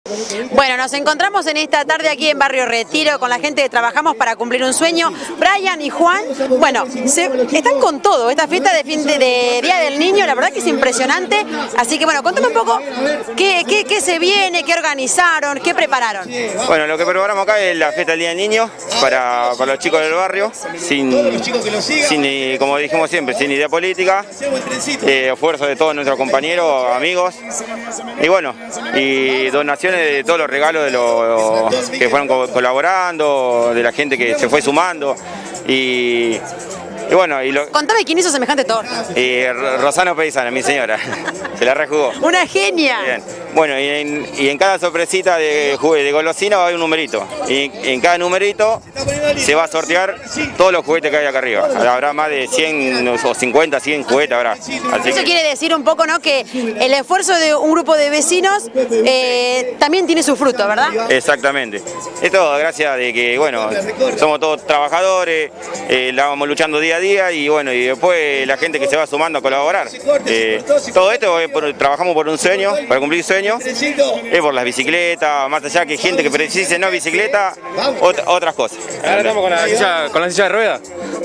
Bueno, nos encontramos en esta tarde aquí en Barrio Retiro con la gente que trabajamos para cumplir un sueño. Brian y Juan, bueno, están con todo. Esta fiesta de Día del Niño, la verdad que es impresionante. Así que bueno, contame un poco qué se viene, qué organizaron, qué prepararon. Bueno, lo que preparamos acá es la fiesta del Día del Niño para los chicos del barrio, como dijimos siempre, sin idea política, esfuerzo de todos nuestros compañeros, amigos, y bueno, y donaciones de todos los regalos de los que fueron colaborando, de la gente que se fue sumando, y bueno, contame quién hizo semejante torta. Rosana Peizana, mi señora, se la rejugó. Una genia. Bien. Bueno, y en cada sorpresita de golosina va a haber un numerito, y en cada numerito se va a sortear todos los juguetes que hay acá arriba. Habrá más de 100 o 50, 100 juguetes habrá. Así eso quiere decir un poco, ¿no?, que el esfuerzo de un grupo de vecinos también tiene su fruto, ¿verdad? Exactamente. Es todo gracias de que, bueno, somos todos trabajadores, la vamos luchando día a día, y bueno, y después la gente que se va sumando a colaborar. Todo esto trabajamos por un sueño, para cumplir sueños, es por las bicicletas, más allá que gente que precise no bicicleta, otras cosas. Ahora estamos con la silla de ruedas.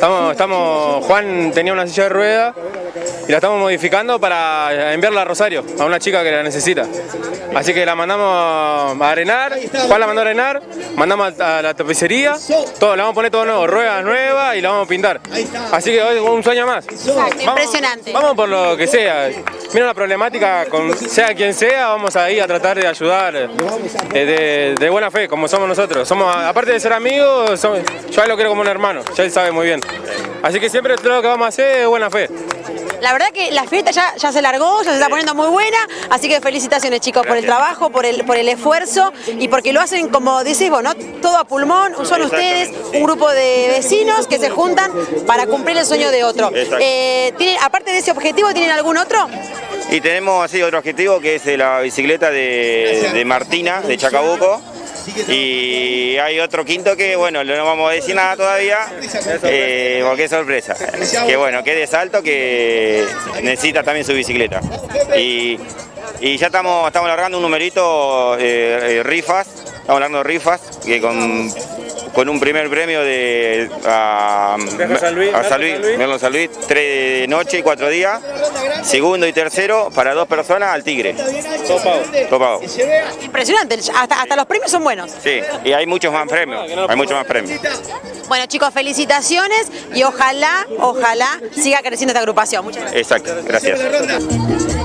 Juan tenía una silla de ruedas y la estamos modificando para enviarla a Rosario, a una chica que la necesita. Así que la mandamos a arenar, Juan la mandó a arenar, mandamos a la tapicería, le vamos a poner todo nuevo, ruedas nuevas, y la vamos a pintar. Así que hoy un sueño más. Impresionante. Vamos por lo que sea. Mira la problemática, sea quien sea, vamos ahí a tratar de ayudar de buena fe, como somos nosotros. Aparte de ser amigos, yo a él lo quiero como un hermano, ya él sabe muy bien. Así que siempre todo lo que vamos a hacer es buena fe. La verdad que la fiesta ya se largó, ya se está poniendo muy buena, así que felicitaciones, chicos, por el trabajo, por el esfuerzo, y porque lo hacen, como decís vos, ¿no?, todo a pulmón. Son ustedes un grupo de vecinos que se juntan para cumplir el sueño de otro. Aparte de ese objetivo, ¿tienen algún otro? Y tenemos así otro objetivo, que es la bicicleta de Martina, de Chacabuco. Y hay otro quinto que, bueno, no vamos a decir nada todavía, porque es sorpresa. Que bueno, que es de Salto, que necesita también su bicicleta. Y ya estamos largando un numerito, rifas, estamos largando rifas, que con un primer premio a Merlo San Luis, 3 noches y 4 días, segundo y tercero para 2 personas al Tigre. Todo pago. Impresionante, hasta los premios son buenos. Sí, y hay muchos más premios, Bueno, chicos, felicitaciones, y ojalá siga creciendo esta agrupación. Muchas gracias. Exacto, gracias.